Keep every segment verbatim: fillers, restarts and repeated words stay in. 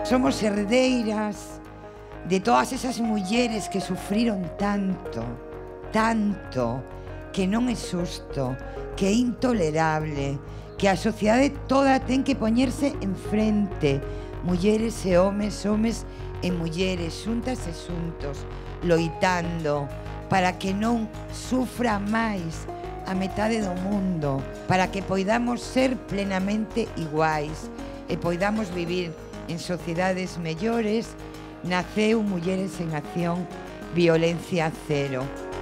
Somos herdeiras de todas esas mulleres que sufriron tanto, tanto, que non é xusto, que é intolerable, que a sociedade toda ten que poñerse en frente. Mulleres e homes, homes e mulleres, xuntas e xuntos, loitando para que non sufra máis a metade do mundo, para que poidamos ser plenamente iguais e poidamos vivir en sociedades mellores. Naceu Mulleres en Acción, Violencia Cero.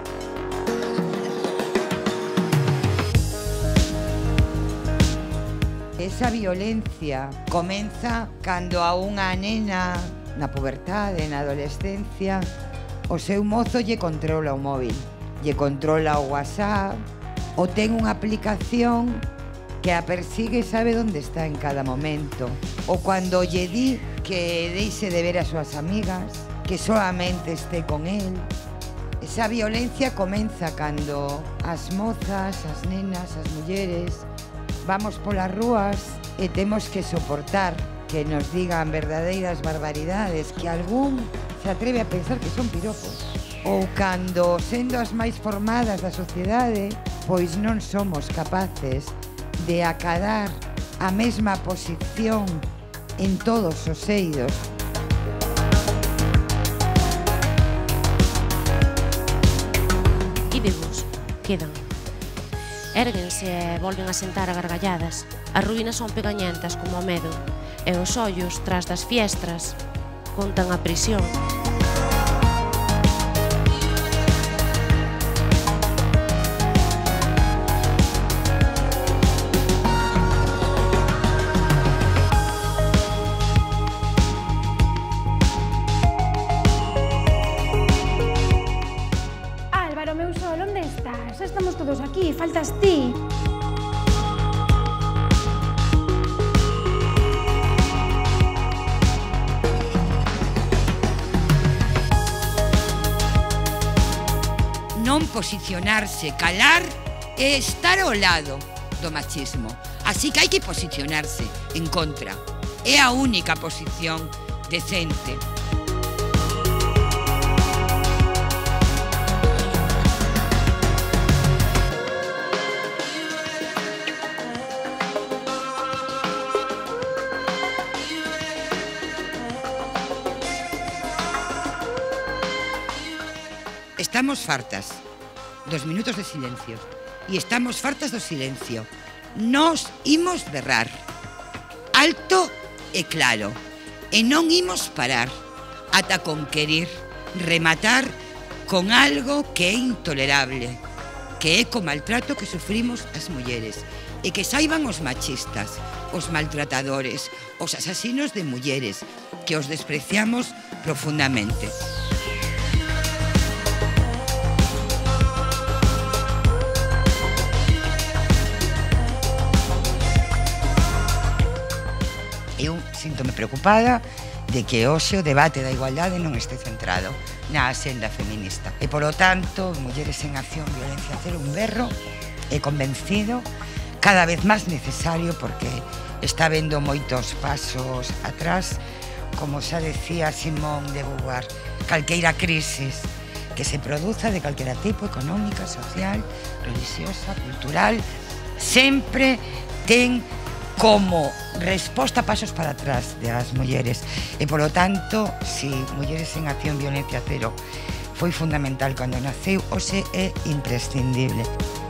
Esa violencia comeza cando a unha nena na pubertade, na adolescencia, o seu mozo lle controla o móvil, lle controla o WhatsApp, ou ten unha aplicación que a persigue e sabe onde está en cada momento. Ou cando lle di que deixe de ver as súas amigas, que solamente este con el. Esa violencia comeza cando as mozas, as nenas, as mulleres, vamos polas rúas e temos que soportar que nos digan verdadeiras barbaridades, que algún se atreve a pensar que son piropos. Ou cando, sendo as máis formadas da sociedade, pois non somos capaces de acadar a mesma posición en todos os eidos. Íbegos, quedan. Érguense e volven a sentar a gargalladas. As ruínas son pegañentas como o medo, e os ollos, tras das fiestras, contan a prisión. Estamos todos aquí, faltas ti. Non posicionarse, calar e estar ao lado do machismo. Así que hai que posicionarse en contra. É a única posición decente. Estamos fartas dos minutos de silencio e estamos fartas do silencio. Nos imos berrar alto e claro e non imos parar ata conquerir, rematar con algo que é intolerable, que é co maltrato que sufrimos as mulleres, e que saiban os machistas, os maltratadores, os asasinos de mulleres, que os despreciamos profundamente. Eu síntome preocupada de que hoxe o debate da igualdade non este centrado na axenda feminista. E, polo tanto, Mulleres en Acción, Violencia Cero, un berro e convencido, cada vez máis necesario, porque está vendo moitos pasos atrás, como xa decía Simone de Beauvoir, calqueira crisis que se produza de calquera tipo, económica, social, religiosa, cultural, sempre ten como resposta a pasos para atrás das mulleres. E, polo tanto, si Mulleres en Acción, Violencia Cero foi fundamental cando naceu, hoxe é imprescindible.